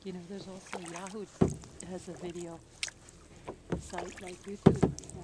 You know, there's also Yahoo has a video site like YouTube.